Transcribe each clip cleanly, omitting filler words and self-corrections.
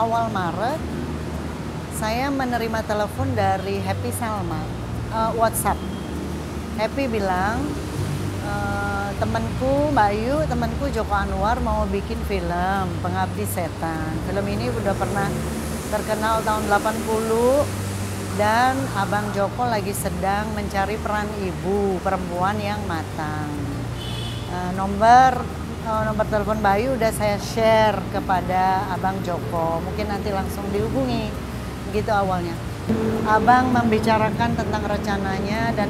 awal Maret, saya menerima telepon dari Happy Salma, WhatsApp. Happy bilang, temanku Mbak Ayu, temanku Joko Anwar mau bikin film Pengabdi Setan. Film ini udah pernah terkenal tahun 80 dan Abang Joko lagi sedang mencari peran ibu perempuan yang matang. Nomor telepon Mbak Ayu udah saya share kepada Abang Joko, mungkin nanti langsung dihubungi, begitu awalnya. Abang membicarakan tentang rencananya dan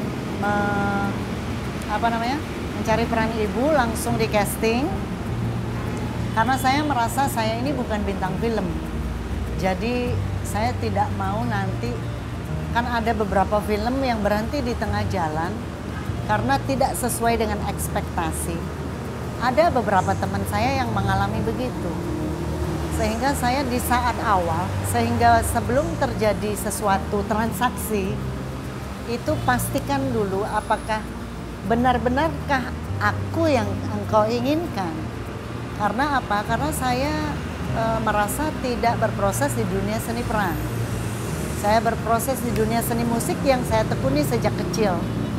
mencari peran ibu, langsung di casting. Karena saya merasa saya ini bukan bintang film, jadi saya tidak mau nanti, kan ada beberapa film yang berhenti di tengah jalan karena tidak sesuai dengan ekspektasi. Ada beberapa teman saya yang mengalami begitu, sehingga saya di saat awal, sehingga sebelum terjadi sesuatu transaksi itu pastikan dulu apakah benar-benarkah aku yang engkau inginkan. Karena apa? Karena saya merasa tidak berproses di dunia seni peran. Saya berproses di dunia seni musik yang saya tekuni sejak kecil.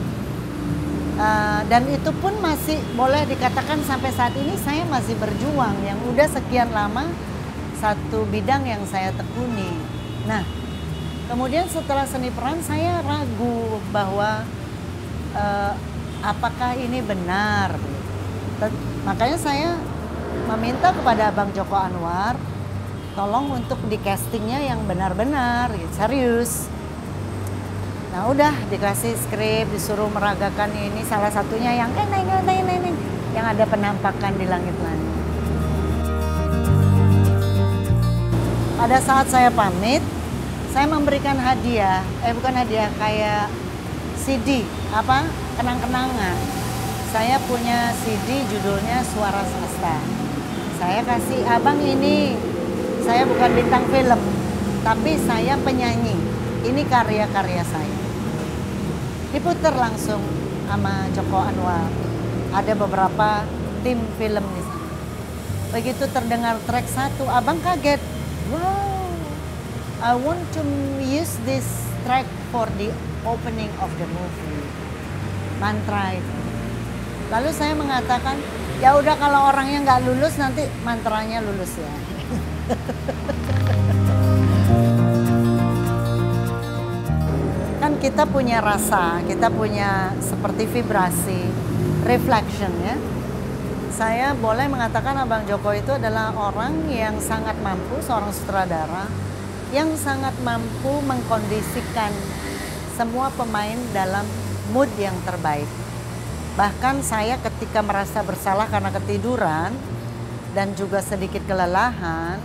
Dan itu pun masih boleh dikatakan sampai saat ini saya masih berjuang, yang udah sekian lama satu bidang yang saya tekuni. Nah, kemudian setelah seni peran saya ragu bahwa apakah ini benar. Makanya saya meminta kepada Abang Joko Anwar tolong untuk di castingnya yang benar-benar serius. Nah udah dikasih skrip, disuruh meragakan ini, salah satunya yang yang ada penampakan di langit-langit. Pada saat saya pamit, saya memberikan hadiah, bukan hadiah, kayak CD, kenang-kenangan. Saya punya CD judulnya Suara Semesta. Saya kasih, abang ini, saya bukan bintang film, tapi saya penyanyi. Ini karya-karya saya. Diputar langsung sama Joko Anwar. Ada beberapa tim film di sana. Begitu terdengar track 1, abang kaget. Wow, I want to use this track for the opening of the movie. Mantra itu. Lalu saya mengatakan, ya udah kalau orangnya nggak lulus nanti mantranya lulus ya. Kan kita punya rasa, kita punya seperti vibrasi, reflection ya. Saya boleh mengatakan Abang Joko itu adalah orang yang sangat mampu, seorang sutradara yang sangat mampu mengkondisikan semua pemain dalam mood yang terbaik. Bahkan saya ketika merasa bersalah karena ketiduran dan juga sedikit kelelahan,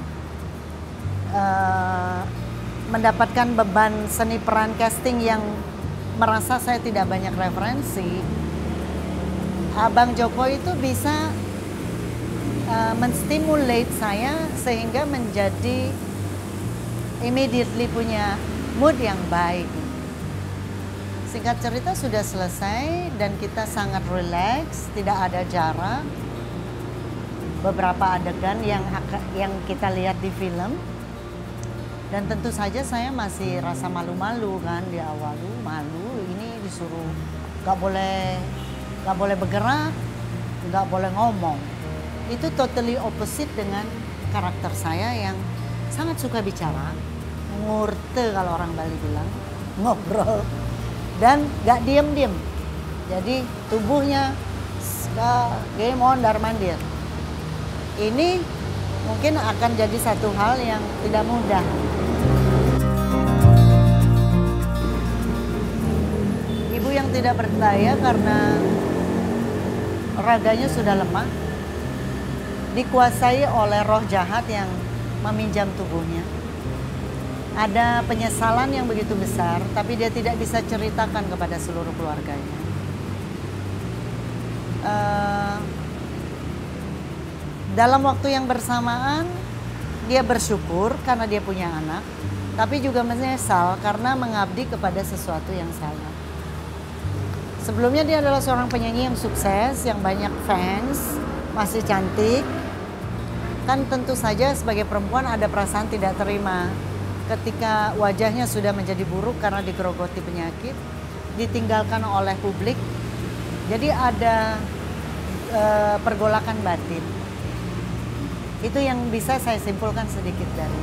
mendapatkan beban seni peran casting yang merasa saya tidak banyak referensi, Abang Joko itu bisa menstimulate saya sehingga menjadi immediately punya mood yang baik. Singkat cerita sudah selesai dan kita sangat relax, tidak ada jarak. Beberapa adegan yang kita lihat di film. Dan tentu saja saya masih rasa malu-malu kan di awal, malu ini disuruh nggak boleh bergerak, nggak boleh ngomong. Itu totally opposite dengan karakter saya yang sangat suka bicara, ngurte kalau orang Bali bilang, ngobrol dan nggak diem-diem. Jadi tubuhnya game on darmandir. Ini mungkin akan jadi satu hal yang tidak mudah. Ibu yang tidak berdaya karena raganya sudah lemah, dikuasai oleh roh jahat yang meminjam tubuhnya. Ada penyesalan yang begitu besar, tapi dia tidak bisa ceritakan kepada seluruh keluarganya. Dalam waktu yang bersamaan, dia bersyukur karena dia punya anak, tapi juga menyesal karena mengabdi kepada sesuatu yang salah. Sebelumnya dia adalah seorang penyanyi yang sukses, yang banyak fans, masih cantik. Kan tentu saja sebagai perempuan ada perasaan tidak terima ketika wajahnya sudah menjadi buruk karena digerogoti penyakit, ditinggalkan oleh publik. Jadi ada pergolakan batin. Itu yang bisa saya simpulkan sedikit dari.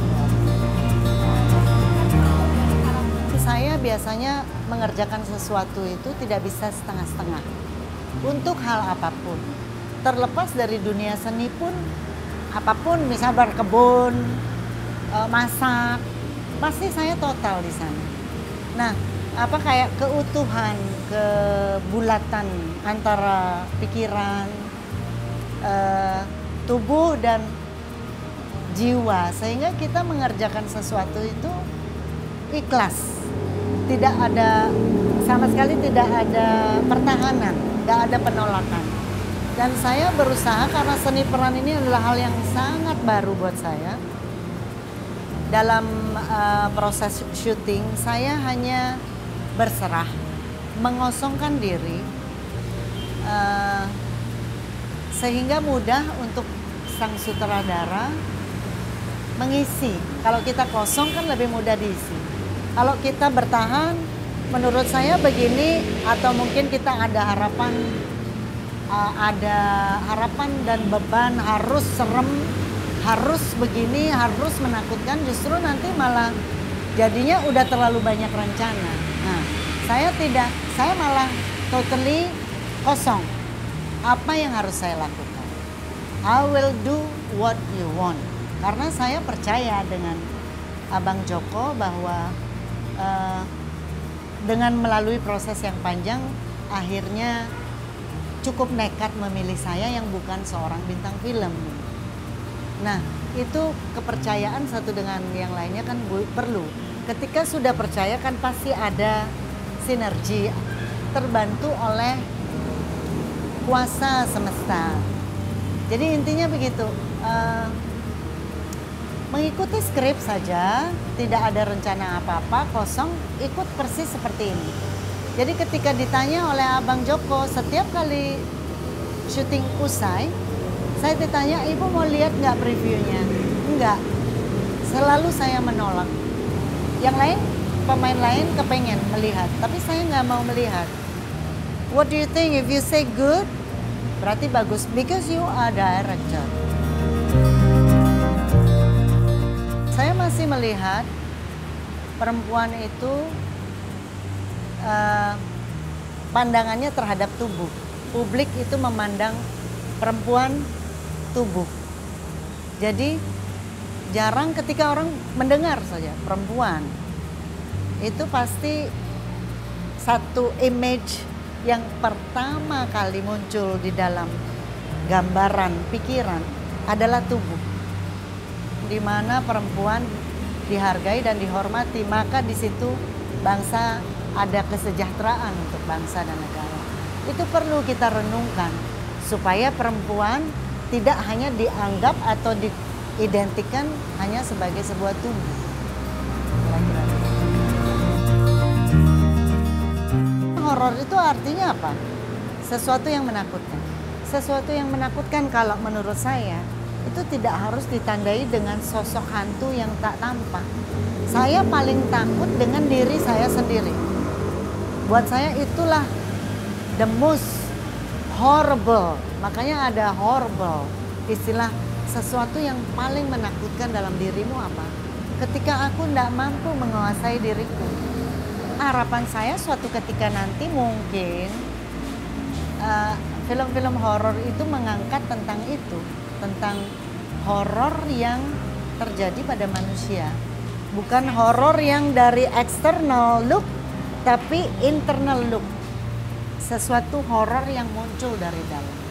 Saya biasanya mengerjakan sesuatu itu tidak bisa setengah-setengah. Untuk hal apapun. Terlepas dari dunia seni pun, apapun, misal berkebun, masak, pasti saya total di sana. Nah, kayak keutuhan, kebulatan antara pikiran, tubuh dan jiwa, sehingga kita mengerjakan sesuatu itu ikhlas. Tidak ada, sama sekali tidak ada pertahanan, tidak ada penolakan. Dan saya berusaha, karena seni peran ini adalah hal yang sangat baru buat saya. Dalam proses syuting, saya hanya berserah, mengosongkan diri, sehingga mudah untuk sang sutradara mengisi. Kalau kita kosong kan lebih mudah diisi. Kalau kita bertahan, menurut saya begini, atau mungkin kita ada harapan dan beban, harus serem, harus begini, harus menakutkan, justru nanti malah jadinya udah terlalu banyak rencana. Nah, saya tidak, saya malah totally kosong. Apa yang harus saya lakukan? I will do what you want. Karena saya percaya dengan Abang Joko bahwa dengan melalui proses yang panjang, akhirnya cukup nekat memilih saya yang bukan seorang bintang film. Nah, itu kepercayaan satu dengan yang lainnya kan perlu. Ketika sudah percaya kan pasti ada sinergi, terbantu oleh kuasa semesta. Jadi intinya begitu, mengikuti skrip saja, tidak ada rencana apa-apa, kosong, ikut persis seperti ini. Jadi ketika ditanya oleh Abang Joko, setiap kali syuting usai, saya ditanya, ibu mau lihat nggak previewnya? Enggak, selalu saya menolak. Yang lain, pemain lain kepengen melihat, tapi saya nggak mau melihat. What do you think? If you say good, berarti bagus, because you are director. Saya masih melihat perempuan itu pandangannya terhadap tubuh. Publik itu memandang perempuan tubuh. Jadi jarang ketika orang mendengar saja perempuan, itu pasti satu image yang pertama kali muncul di dalam gambaran pikiran adalah tubuh. Di mana perempuan dihargai dan dihormati, maka di situ bangsa ada kesejahteraan untuk bangsa dan negara. Itu perlu kita renungkan supaya perempuan tidak hanya dianggap atau diidentikan hanya sebagai sebuah tubuh. Kira-kira. Horor itu artinya apa? Sesuatu yang menakutkan. Sesuatu yang menakutkan kalau menurut saya itu tidak harus ditandai dengan sosok hantu yang tak tampak. Saya paling takut dengan diri saya sendiri. Buat saya itulah the most horrible. Makanya ada horrible. Istilah sesuatu yang paling menakutkan dalam dirimu apa? Ketika aku tidak mampu menguasai diriku. Harapan saya suatu ketika nanti mungkin film-film horor itu mengangkat tentang itu. Tentang horor yang terjadi pada manusia. Bukan horor yang dari external look, tapi internal look. Sesuatu horor yang muncul dari dalam.